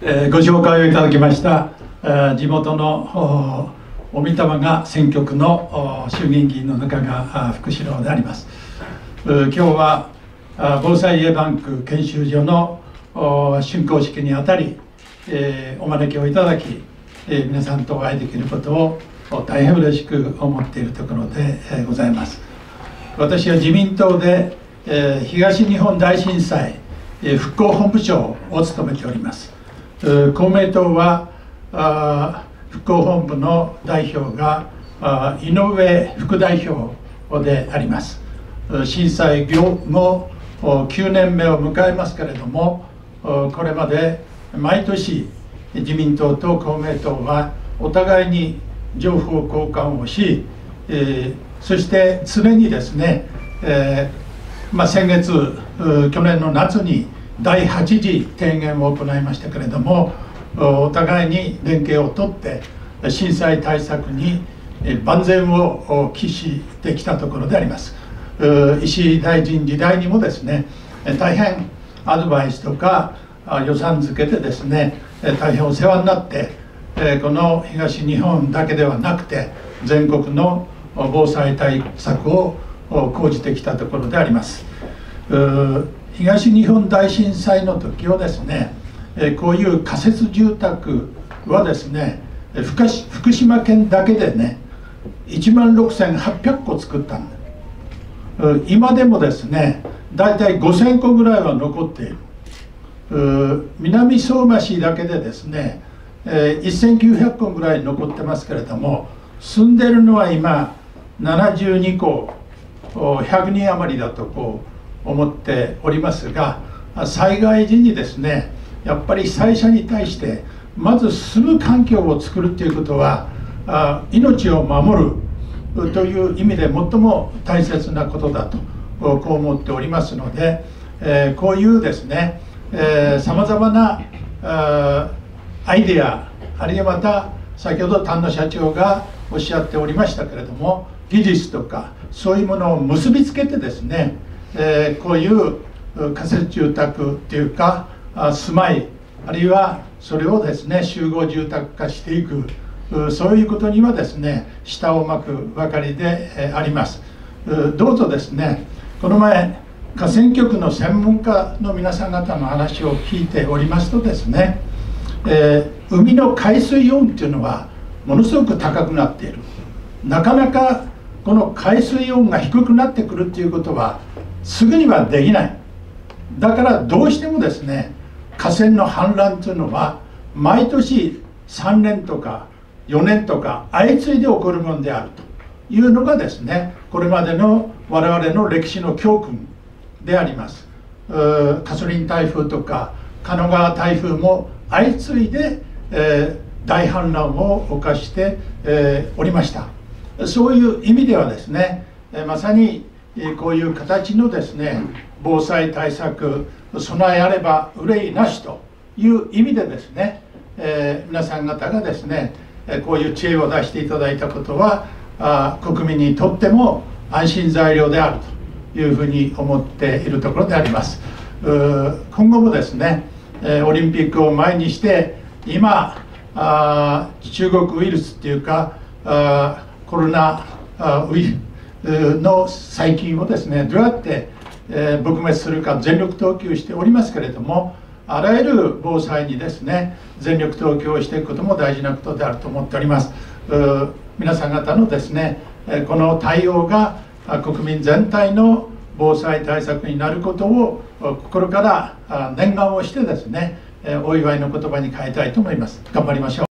ご紹介をいただきました地元の小美玉が選挙区の衆議院議員の中が福士郎であります。今日は防災 A バンク研修所の竣工式にあたりお招きをいただき皆さんとお会いできることを大変嬉しく思っているところでございます。私は自民党で東日本大震災復興本部長を務めております。公明党は復興本部の代表が井上副代表であります。震災後9年目を迎えますけれども、これまで毎年自民党と公明党はお互いに情報交換をし、そして常にですね、先月去年の夏に第8次提言を行いましたけれども、お互いに連携をとって震災対策に万全を期してきたところであります。石井大臣時代にもですね、大変アドバイスとか予算付けでですね、大変お世話になって、この東日本だけではなくて全国の防災対策を講じてきたところであります。東日本大震災の時はですね、こういう仮設住宅はですね、福島県だけでね16,800個作ったんだ。今でもですねだいたい5,000個ぐらいは残っている。南相馬市だけでですね1,900個ぐらい残ってますけれども、住んでるのは今72戸100人余りだと思っておりますが、災害時にですねやっぱり被災者に対してまず住む環境を作るということは命を守るという意味で最も大切なことだとこう思っておりますので、こういうですねさまざまなアイデア、あるいはまた先ほど丹野社長がおっしゃっておりましたけれども、技術とかそういうものを結びつけてですね、こういう仮設住宅っていうか住まい、あるいはそれをですね集合住宅化していく、そういうことにはですね舌を巻くばかりであります。どうぞですね、この前河川局の専門家の皆さん方の話を聞いておりますとですね、海の海水温っていうのはものすごく高くなっている。なかなかこの海水温が低くなってくるっていうことはすぐにはできない。だからどうしてもですね河川の氾濫というのは毎年3年とか4年とか相次いで起こるものであるというのがですねこれまでの我々の歴史の教訓であります。カソリン台風とか神奈川台風も相次いで、大氾濫を犯して、おりました。そういう意味ではですねまさにこういう形のですね防災対策、備えあれば憂いなしという意味でですね、皆さん方がですねこういう知恵を出していただいたことは国民にとっても安心材料であるというふうに思っているところであります。今後もですねオリンピックを前にして今中国ウイルスっていうかコロナウイルスの細菌をですねどうやって撲滅するか全力投球しておりますけれども、あらゆる防災にですね全力投球をしていくことも大事なことであると思っております。皆さん方のですねこの対応が国民全体の防災対策になることを心から念願をしてですねお祝いの言葉に変えたいと思います。頑張りましょう。